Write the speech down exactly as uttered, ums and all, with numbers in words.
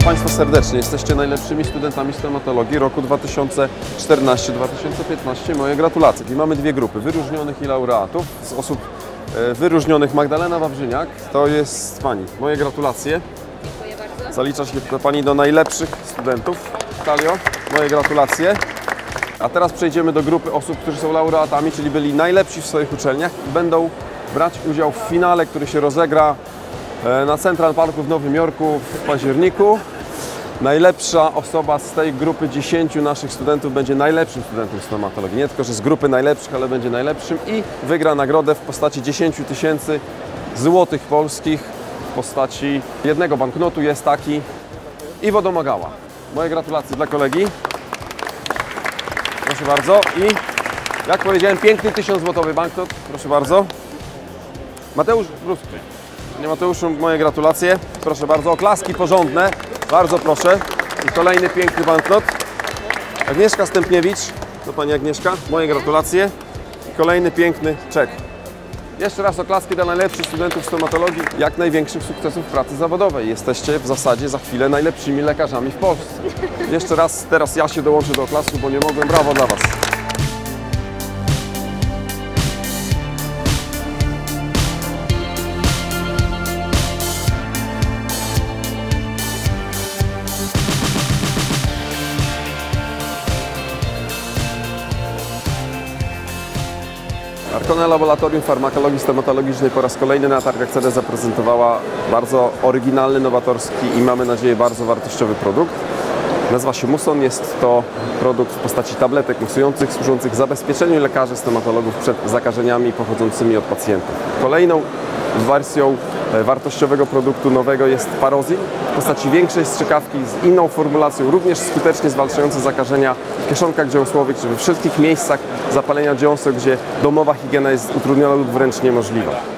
Państwa serdecznie. Jesteście najlepszymi studentami stomatologii roku dwa tysiące czternastego do dwa tysiące piętnastego. Moje gratulacje. I mamy dwie grupy wyróżnionych i laureatów. Z osób e, wyróżnionych Magdalena Wawrzyniak. To jest Pani. Moje gratulacje. Dziękuję bardzo. Zalicza się to Pani do najlepszych studentów. Talio, moje gratulacje. A teraz przejdziemy do grupy osób, którzy są laureatami, czyli byli najlepsi w swoich uczelniach i będą brać udział w finale, który się rozegra na Central Parku w Nowym Jorku w październiku. Najlepsza osoba z tej grupy dziesięciu naszych studentów będzie najlepszym studentem stomatologii. Nie tylko, że z grupy najlepszych, ale będzie najlepszym i wygra nagrodę w postaci dziesięciu tysięcy złotych polskich w postaci jednego banknotu. Jest taki Iwo Domagała. Moje gratulacje dla kolegi. Proszę bardzo. I jak powiedziałem, piękny tysiączzłotowy banknot. Proszę bardzo. Mateusz Bruski. Panie Mateuszu, moje gratulacje. Proszę bardzo, oklaski porządne. Bardzo proszę. I kolejny piękny banknot. Agnieszka Stępniewicz. To Pani Agnieszka. Moje gratulacje. I kolejny piękny czek. Jeszcze raz oklaski dla najlepszych studentów stomatologii. Jak największych sukcesów w pracy zawodowej. Jesteście w zasadzie za chwilę najlepszymi lekarzami w Polsce. Jeszcze raz, teraz ja się dołączę do oklasku, bo nie mogłem. Brawo dla Was. Arkona Laboratorium Farmakologii Stomatologicznej po raz kolejny na targach C E D zaprezentowała bardzo oryginalny, nowatorski i mamy nadzieję bardzo wartościowy produkt. Nazywa się Muson. Jest to produkt w postaci tabletek musujących, służących zabezpieczeniu lekarzy stomatologów przed zakażeniami pochodzącymi od pacjentów. Kolejną wersją wartościowego produktu nowego jest Parozil w postaci większej strzykawki z inną formulacją, również skutecznie zwalczająca zakażenia w kieszonkach dziąsłowych, czy we wszystkich miejscach zapalenia dziąseł, gdzie domowa higiena jest utrudniona lub wręcz niemożliwa.